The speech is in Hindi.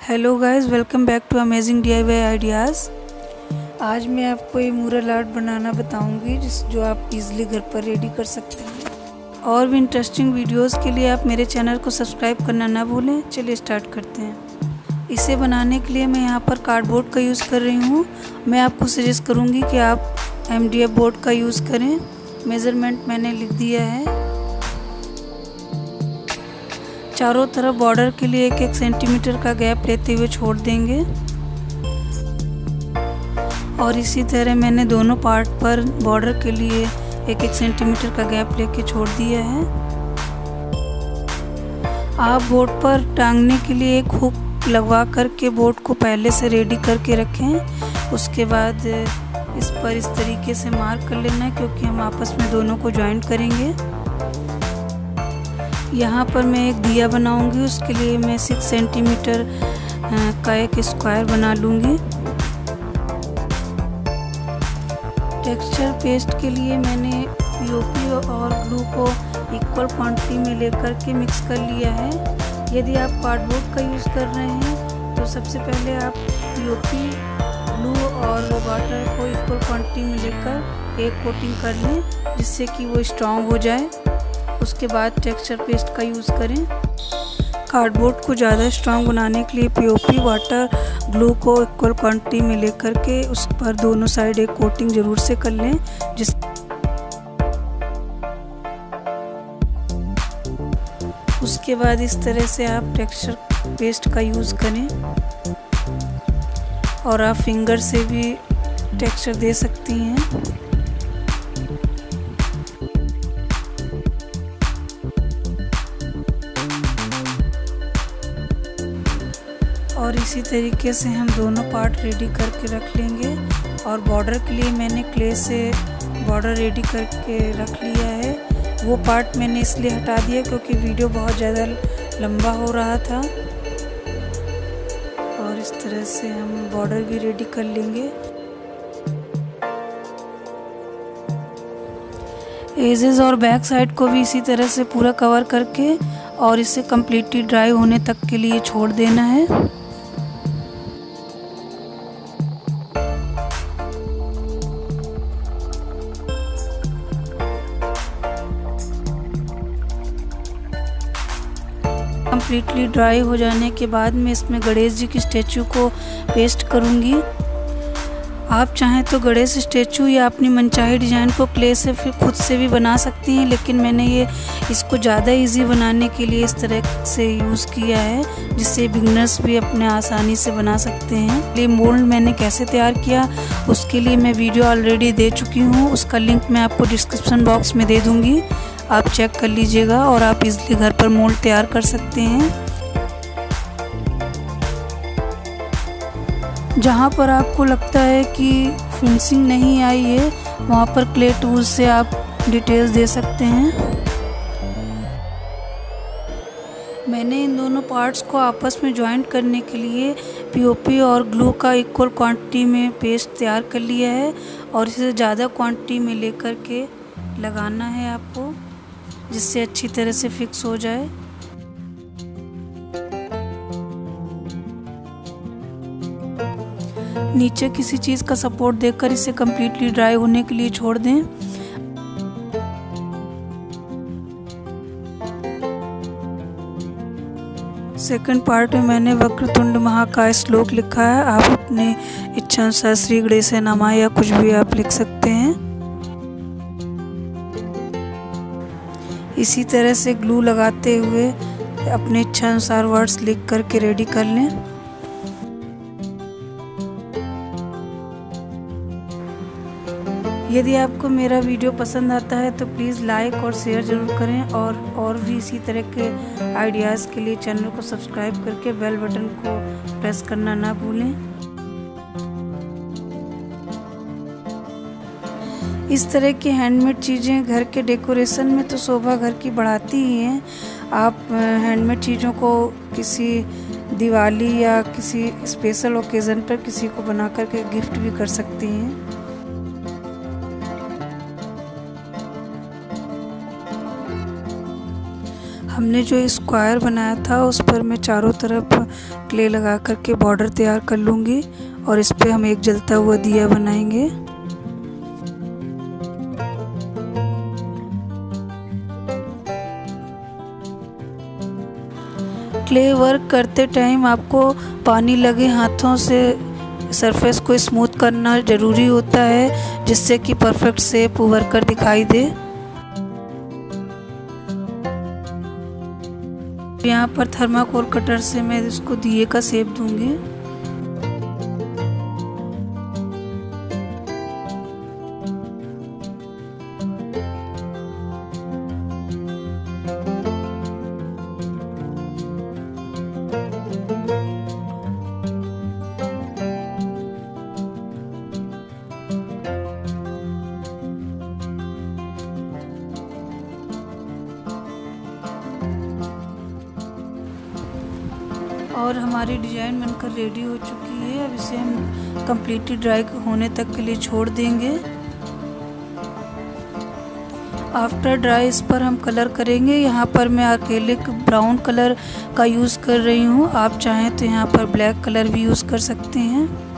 Hello guys, welcome back to amazing DIY ideas. आज मैं आपको ये मूरल आर्ट बनाना बताऊंगी जो आप इजीली घर पर रेडी कर सकते हैं। और भी इंटरेस्टिंग वीडियोस के लिए आप मेरे चैनल को सब्सक्राइब करना ना भूलें। चलिए स्टार्ट करते हैं। इसे बनाने के लिए मैं यहाँ पर कार्डबोर्ड का यूज़ कर रही हूँ। मैं आपको सजेस्ट करूँगी कि आप MDF बोर्ड का यूज़ करें। मेज़रमेंट मैंने लिख दिया है। चारों तरफ बॉर्डर के लिए 1-1 सेंटीमीटर का गैप लेते हुए छोड़ देंगे। और इसी तरह मैंने दोनों पार्ट पर बॉर्डर के लिए 1-1 सेंटीमीटर का गैप लेके छोड़ दिया है। आप बोर्ड पर टांगने के लिए एक हुक लगवा करके बोर्ड को पहले से रेडी करके रखें। उसके बाद इस पर इस तरीके से मार्क कर लेना है, क्योंकि हम आपस में दोनों को जॉइंट करेंगे। यहाँ पर मैं एक दिया बनाऊंगी। उसके लिए मैं 6 सेंटीमीटर का एक स्क्वायर बना लूँगी। टेक्सचर पेस्ट के लिए मैंने POP और ग्लू को इक्वल क्वांटिटी में लेकर के मिक्स कर लिया है। यदि आप कार्डबोर्ड का यूज़ कर रहे हैं तो सबसे पहले आप POP, ग्लू और वाटर को इक्वल क्वांटिटी में लेकर एक कोटिंग कर लें, जिससे कि वो स्ट्रॉन्ग हो जाए। उसके बाद टेक्सचर पेस्ट का यूज़ करें। कार्डबोर्ड को ज़्यादा स्ट्रॉन्ग बनाने के लिए POP, वाटर, ग्लू को इक्वल क्वांटिटी में लेकर के उस पर दोनों साइड एक कोटिंग ज़रूर से कर लें। उसके बाद इस तरह से आप टेक्सचर पेस्ट का यूज़ करें और आप फिंगर से भी टेक्सचर दे सकती हैं। और इसी तरीके से हम दोनों पार्ट रेडी करके रख लेंगे। और बॉर्डर के लिए मैंने क्ले से बॉर्डर रेडी करके रख लिया है। वो पार्ट मैंने इसलिए हटा दिया क्योंकि वीडियो बहुत ज़्यादा लंबा हो रहा था। और इस तरह से हम बॉर्डर भी रेडी कर लेंगे। एजेस और बैक साइड को भी इसी तरह से पूरा कवर करके और इसे कम्प्लीटली ड्राई होने तक के लिए छोड़ देना है। कम्प्लीटली ड्राई हो जाने के बाद मैं इसमें गणेश जी की स्टैचू को पेस्ट करूँगी। आप चाहें तो गणेश स्टैचू या अपनी मनचाही डिज़ाइन को क्ले से फिर खुद से भी बना सकती हैं, लेकिन मैंने इसको ज़्यादा इजी बनाने के लिए इस तरह से यूज़ किया है, जिससे बिगिनर्स भी अपने आसानी से बना सकते हैं। ये मोल्ड मैंने कैसे तैयार किया उसके लिए मैं वीडियो ऑलरेडी दे चुकी हूँ। उसका लिंक मैं आपको डिस्क्रिप्शन बॉक्स में दे दूँगी, आप चेक कर लीजिएगा और आप इजीली घर पर मोल्ड तैयार कर सकते हैं। जहाँ पर आपको लगता है कि फिनिशिंग नहीं आई है, वहाँ पर क्ले टूल से आप डिटेल्स दे सकते हैं। मैंने इन दोनों पार्ट्स को आपस में जॉइंट करने के लिए POP और ग्लू का इक्वल क्वांटिटी में पेस्ट तैयार कर लिया है। और इसे ज़्यादा क्वांटिटी में लेकर के लगाना है आपको, जिससे अच्छी तरह से फिक्स हो जाए। नीचे किसी चीज़ का सपोर्ट देकर इसे कम्प्लीटली ड्राई होने के लिए छोड़ दें। सेकंड पार्ट में मैंने वक्रतुंड महाकाय श्लोक लिखा है। आप अपने इच्छा अनुसार श्री गणेशाय नमः या कुछ भी आप लिख सकते हैं। इसी तरह से ग्लू लगाते हुए अपने इच्छा अनुसार वर्ड्स लिख करके रेडी कर लें। यदि आपको मेरा वीडियो पसंद आता है तो प्लीज़ लाइक और शेयर ज़रूर करें। और भी इसी तरह के आइडियाज़ के लिए चैनल को सब्सक्राइब करके बेल बटन को प्रेस करना ना भूलें। इस तरह की हैंडमेड चीज़ें घर के डेकोरेशन में तो शोभा घर की बढ़ाती ही हैं। आप हैंडमेड चीज़ों को किसी दिवाली या किसी स्पेशल ओकेज़न पर किसी को बना करके गिफ्ट भी कर सकती हैं। हमने जो स्क्वायर बनाया था उस पर मैं चारों तरफ क्ले लगा करके बॉर्डर तैयार कर लूँगी और इस पे हम एक जलता हुआ दिया बनाएंगे। क्ले वर्क करते टाइम आपको पानी लगे हाथों से सरफेस को स्मूथ करना ज़रूरी होता है, जिससे कि परफेक्ट शेप उभर कर दिखाई दे। यहाँ पर थर्माकोल कटर से मैं इसको दिए का शेप दूंगी। और हमारी डिज़ाइन बनकर रेडी हो चुकी है। अब इसे हम कम्प्लीटली ड्राई होने तक के लिए छोड़ देंगे। आफ्टर ड्राई इस पर हम कलर करेंगे। यहाँ पर मैं एक्रेलिक ब्राउन कलर का यूज़ कर रही हूँ। आप चाहें तो यहाँ पर ब्लैक कलर भी यूज़ कर सकते हैं।